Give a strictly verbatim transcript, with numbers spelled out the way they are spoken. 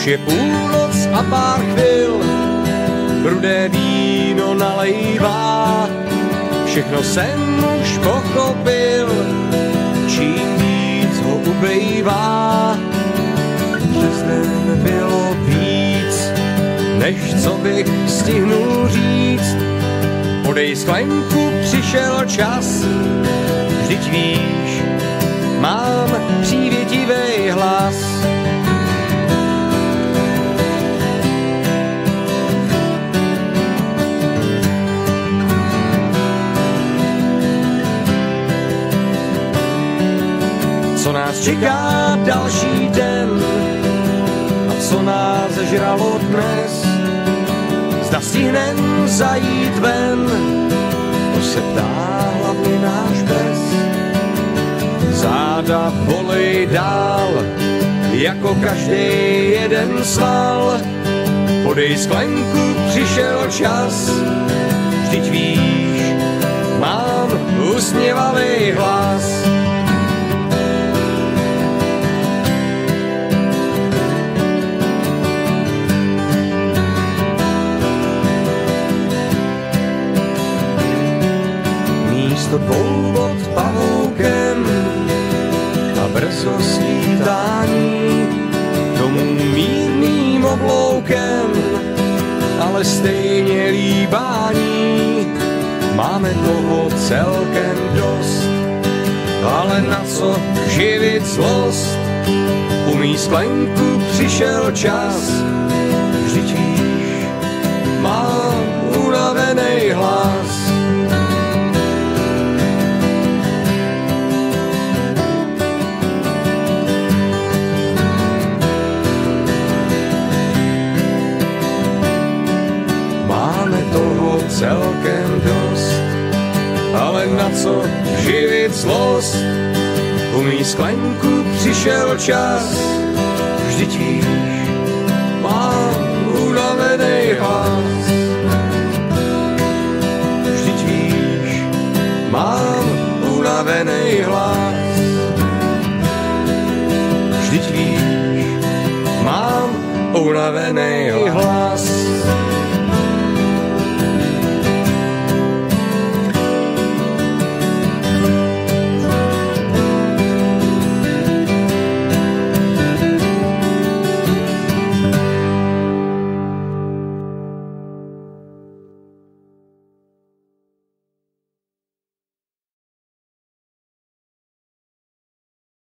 Už je půlnoc a pár chvil, rudé víno nalejvá. Všechno jsem už pochopil, čím víc ho ubejvá. Přes den bylo víc, než co bych stihnul říct. Podej sklenku, přišel čas, vždyť víš, mám přívětivý hlas. Co nás čeká další den a co nás žralo dnes, zda stihnem zajít ven, to se ptá hlavně náš pes. Záda bolej dál, jako každý jeden sval. Podej sklenku, přišel čas, vždyť víš, mám usměvavý hlas. Místo dvou pod pavoukem a brzo svítání, domů mírným obloukem, ale stejně líbání. Máme toho celkem dost, ale na co živit zlost? Umí sklenku, přišel čas, vždyť víš, mám unavený hlas. Toho celkem dost, ale na co živit zlost? Umí sklenku, přišel čas, vždyť víš, mám unavený hlas. Vždyť víš, mám unavený hlas. Vždyť víš, mám unavený hlas.